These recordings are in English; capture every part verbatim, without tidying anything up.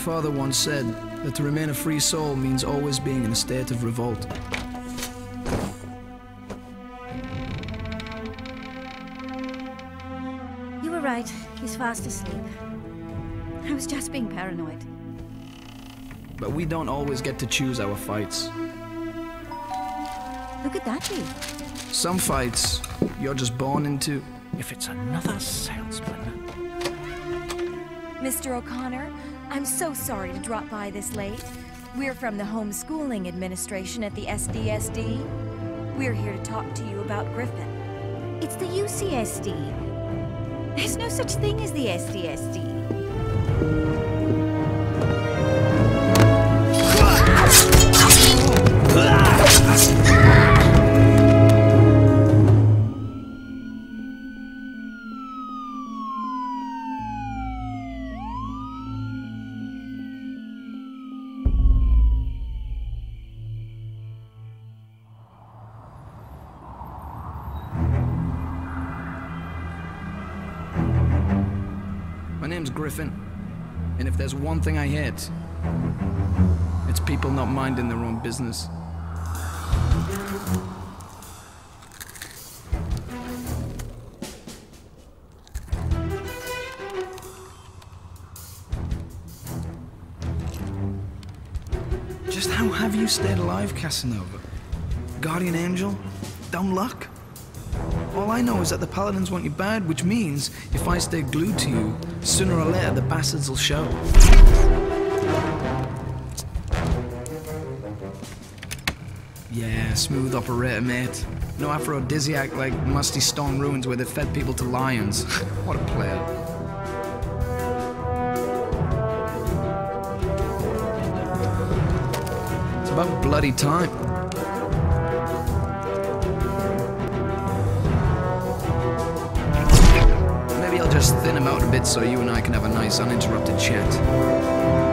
father once said that to remain a free soul means always being in a state of revolt. You were right. He's fast asleep. I was just being paranoid. But we don't always get to choose our fights. Who could that be? Some fights, you're just born into. If it's another salesman. Mister O'Connor, I'm so sorry to drop by this late. We're from the Homeschooling Administration at the S D S D. We're here to talk to you about Griffin. It's the U C S D. There's no such thing as the S D S D. My name's Griffin, and if there's one thing I hate, it's people not minding their own business. Just how have you stayed alive, Casanova? Guardian Angel? Dumb luck? All I know is that the Paladins want you bad, which means if I stay glued to you, sooner or later the bastards will show. Yeah, smooth operator, mate. No aphrodisiac like musty stone ruins where they fed people to lions. What a player. It's about bloody time. Maybe I'll just thin him out a bit so you and I can have a nice uninterrupted chat.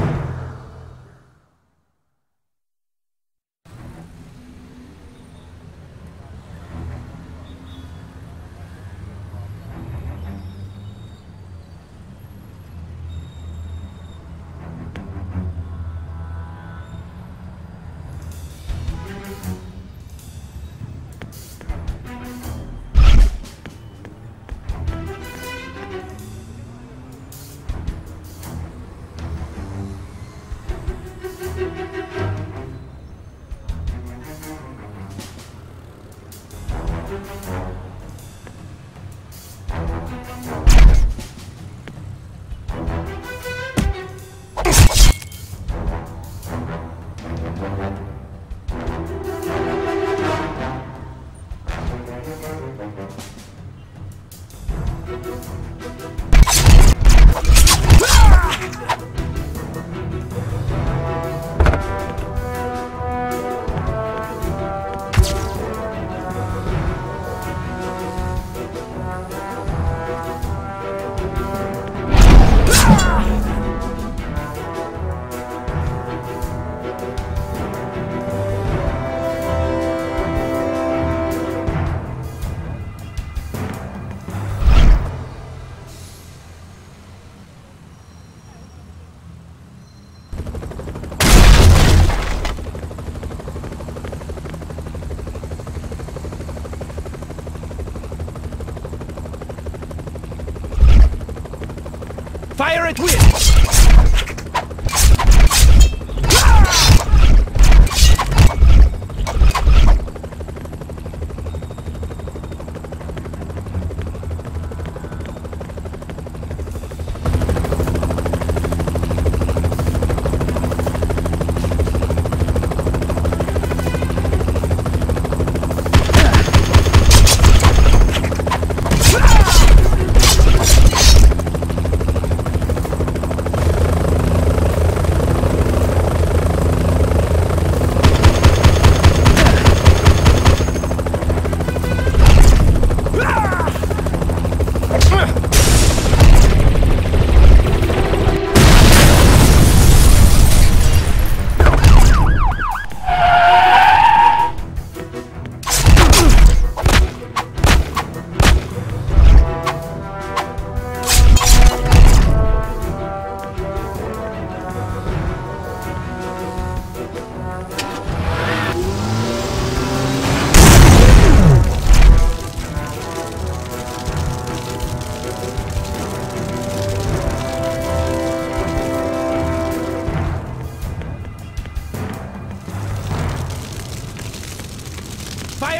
Fire at will!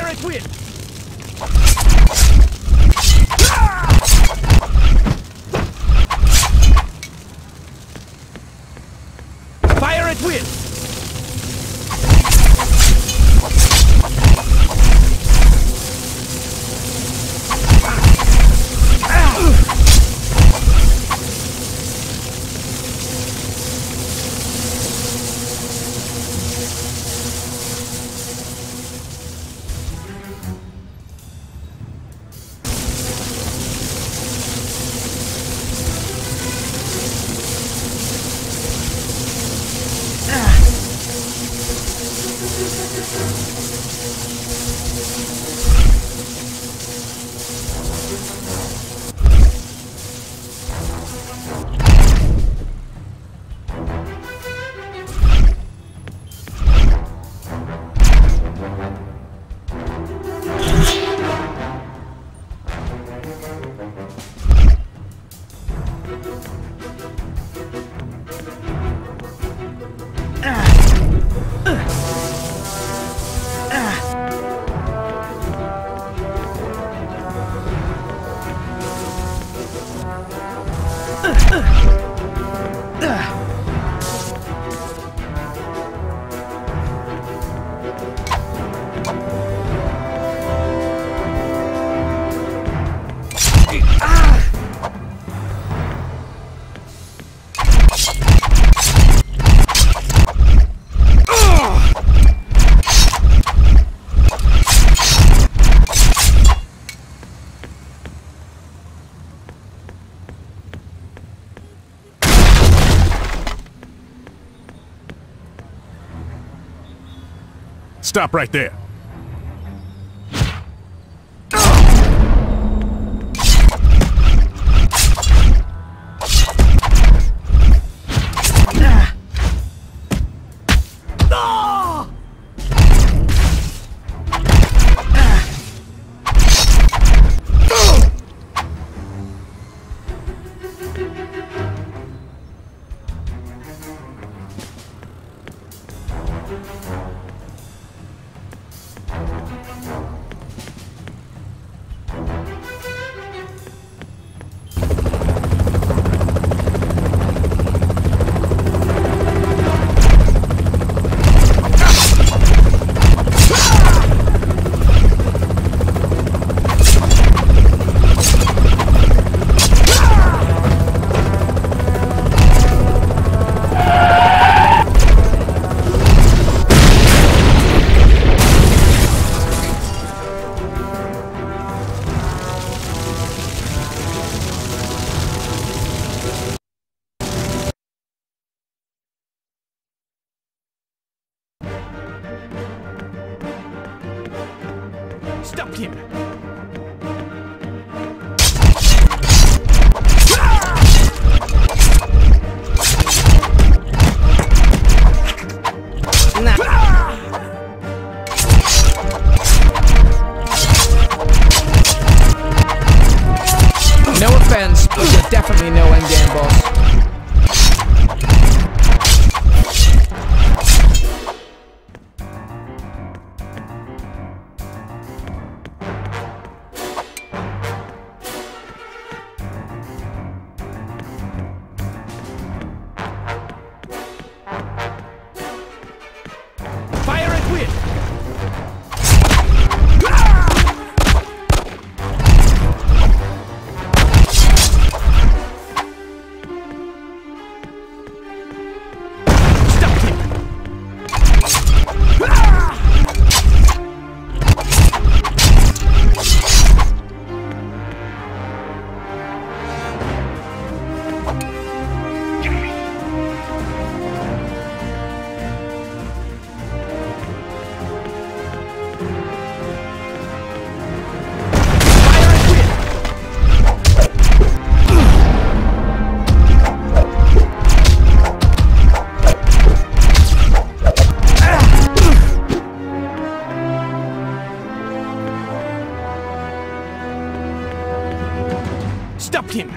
at will! Fire at will! Stop right there. Stop him! No offense, but you're definitely no endgame boss. Stop him!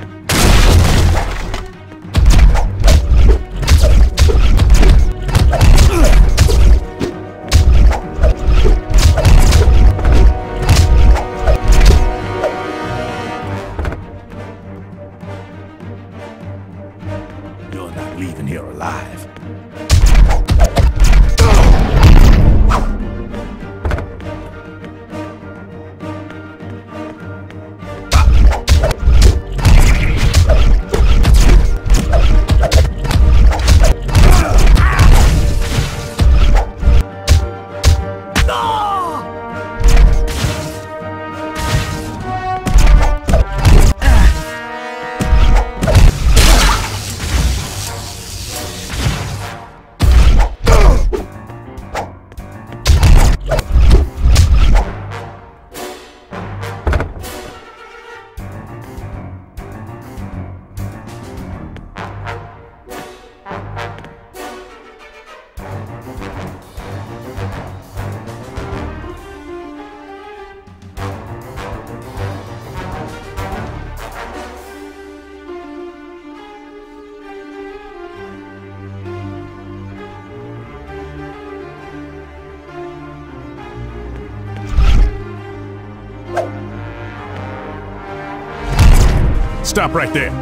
Stop right there.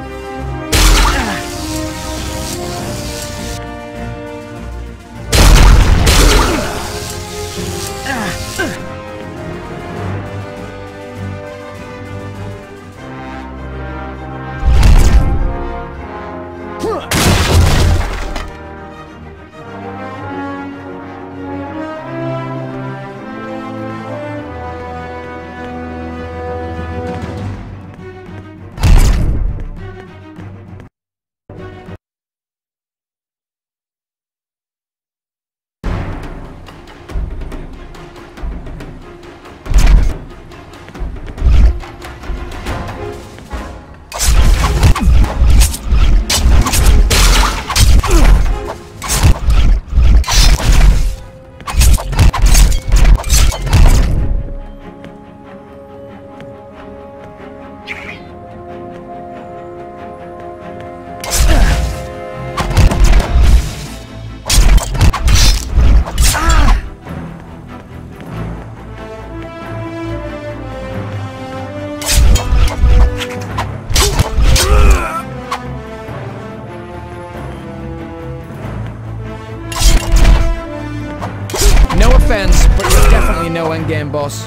No offense, but you're definitely no endgame boss.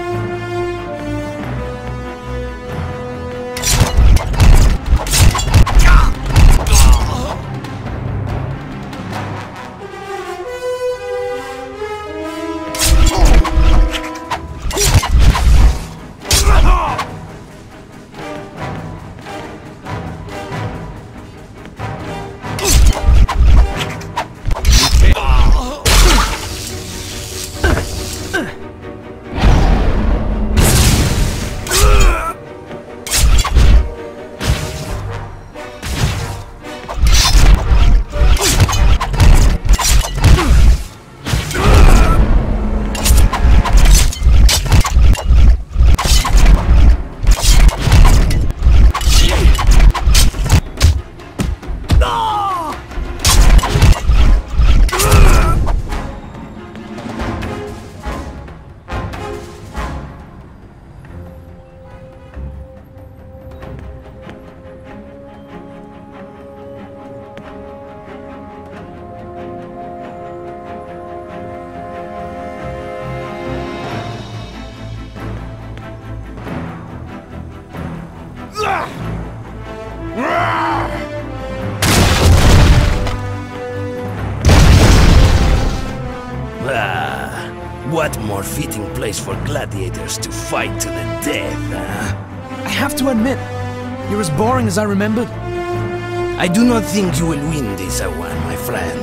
Ah, what more fitting place for gladiators to fight to the death, huh? I have to admit, you're as boring as I remembered. I do not think you will win this one, my friend.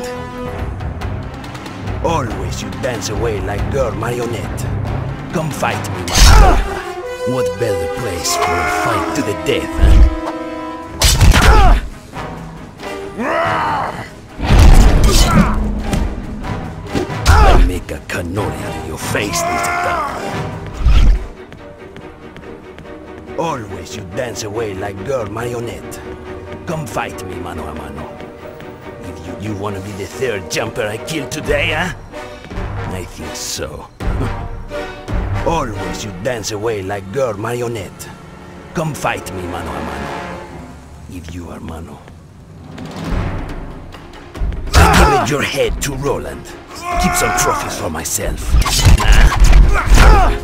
Always you dance away like girl marionette. Come fight me, my friend. What better place for a fight to the death, huh? I'll make a cannoli out of your face this time. Always you dance away like girl marionette. Come fight me, mano a mano. If you, you wanna be the third jumper I killed today, huh? I think so. Always you dance away like girl marionette. Come fight me, mano a mano. If you are mano. I give it your head to Roland. Keep some trophies for myself. Nah?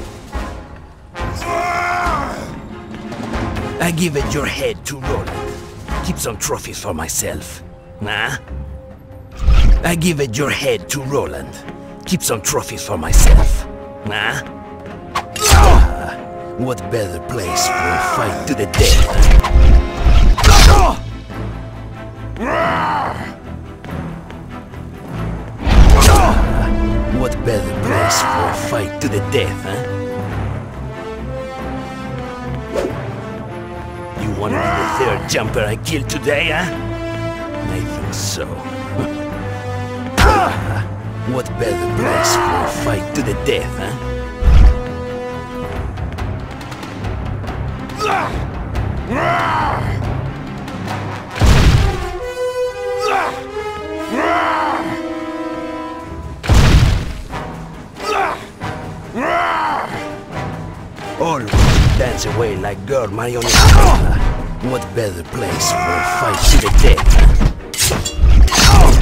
I give it your head to Roland. Keep some trophies for myself. Nah? I give it your head to Roland. Keep some trophies for myself. Nah? Ah, what better place for a fight to the death, huh? What better place for a fight to the death, huh? You wanna be the third jumper I killed today, huh? I think so. What better place for a fight to the death, huh? Always dance away like girl marionette. What better place for a fight to the death, huh?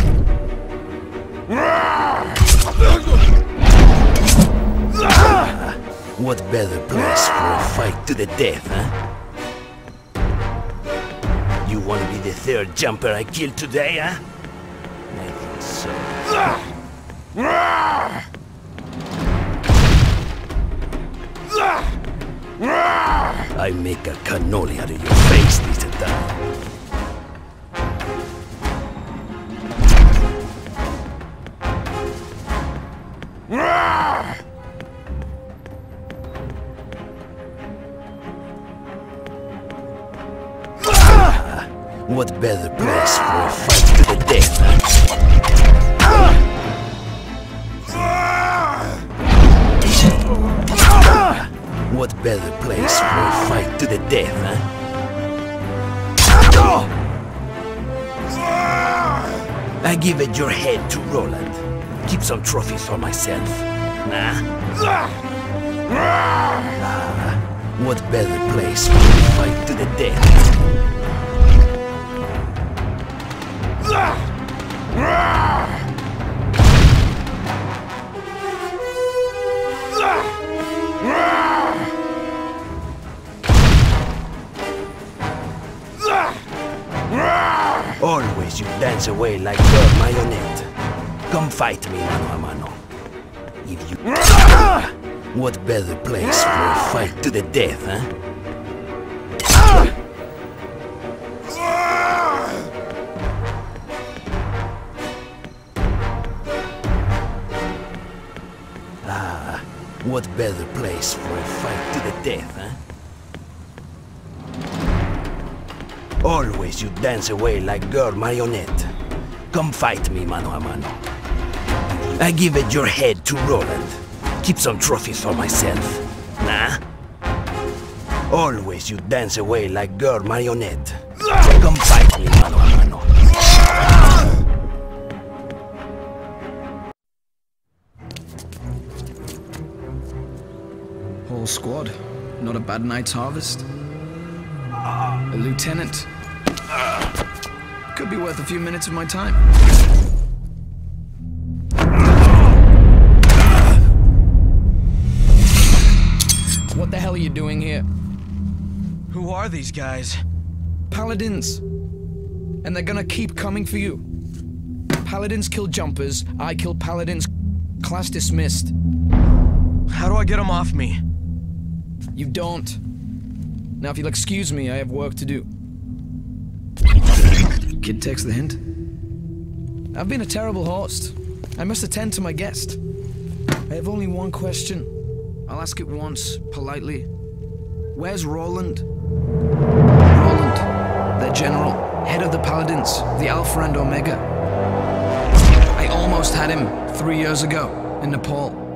What better place for a fight to the death, huh? You wanna be the third jumper I killed today, huh? I think so. I make a cannoli out of your face this time. What better place for a fight to the death, huh? What better place for a fight to the death, huh? I give it your head to Roland. Keep some trophies for myself. Nah? Ah, what better place for a fight to the death? Always you dance away like your marionette. Come fight me mano a mano. If you... What better place for a fight to the death, huh? Ah, what better place for a fight to the death, huh? Always you dance away like girl marionette. Come fight me mano a mano. I give it your head to Roland. Keep some trophies for myself. Nah? Always you dance away like girl marionette. Come fight me mano a mano. Whole squad. Not a bad night's harvest. A lieutenant. Could be worth a few minutes of my time. What the hell are you doing here? Who are these guys? Paladins. And they're gonna keep coming for you. Paladins kill jumpers, I kill paladins. Class dismissed. How do I get them off me? You don't. Now, if you'll excuse me, I have work to do. Kid takes the hint. I've been a terrible host. I must attend to my guest. I have only one question. I'll ask it once, politely. Where's Roland? Roland, their general, head of the Paladins, the Alpha and Omega. I almost had him three years ago in Nepal.